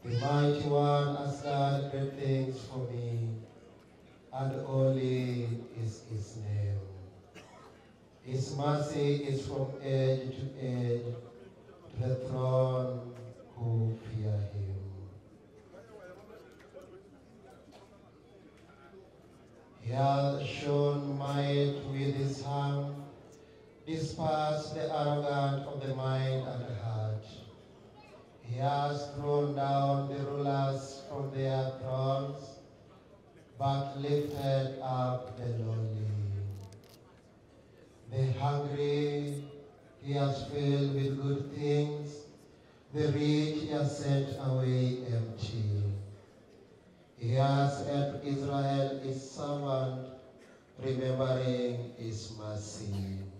The Mighty One has done great things for me, and holy is his name. His mercy is from age to age to the throne who fear him. He has shown might with his hand, dispersed the arrogant of the mind and heart. He has thrown down the rulers from their thrones, but lifted up the lowly. The hungry he has filled with good things, the rich he has sent away empty. He has helped Israel, his servant, remembering his mercy.